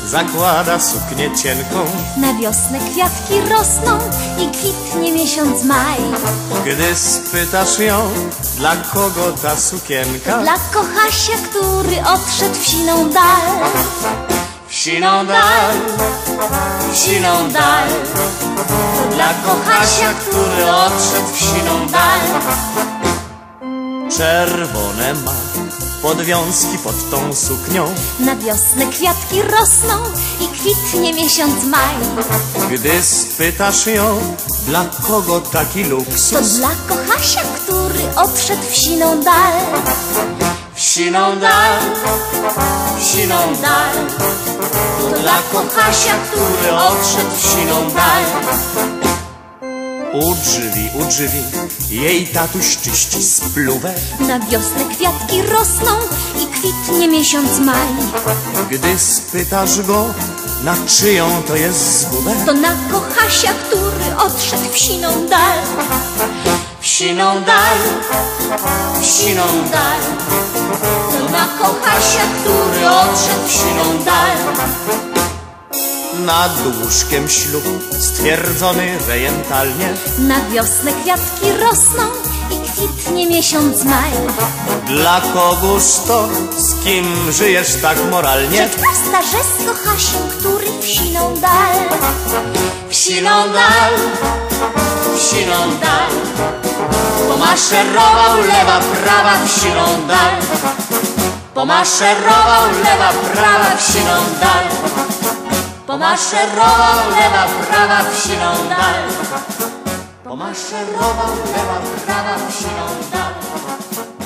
zakłada suknię cienką. Na wiosnę kwiatki rosną i kwitnie miesiąc maj. Gdy spytasz ją, dla kogo ta sukienka? Dla kochasia, który odszedł w siną dal. W siną dal, w siną dal. To dla kochasia, który odszedł w siną dal. Czerwone ma podwiązki pod tą suknią. Na wiosnę kwiatki rosną i kwitnie miesiąc maj. Gdy spytasz ją, dla kogo taki To luksus? dla kochasia, który odszedł w siną dal. W siną dal, w siną dal. To dla kochasia, który odszedł w siną dal. U drzwi, jej tatuś czyści spluwę. Na wiosnę kwiatki rosną i kwitnie miesiąc maj. Gdy spytasz go, na czyją to jest zgubę? To na kochasia, który odszedł w siną dal. W siną dal, w siną dal. To na kochasia, który odszedł w siną dal. Nad łóżkiem ślub stwierdzony rejentalnie. Na wiosnę kwiatki rosną i kwitnie miesiąc maj. Dla kogóż to, z kim żyjesz tak moralnie? Prosta, że z kochasiem, który w siną dal. W siną dal, w siną dal. Pomaszerował lewa, prawa w siną dal. Pomaszerował lewa, prawa w siną dal. Pomaszerował lewa, prawa w siną dal. Pomaszerował lewa, prawa w siną dal.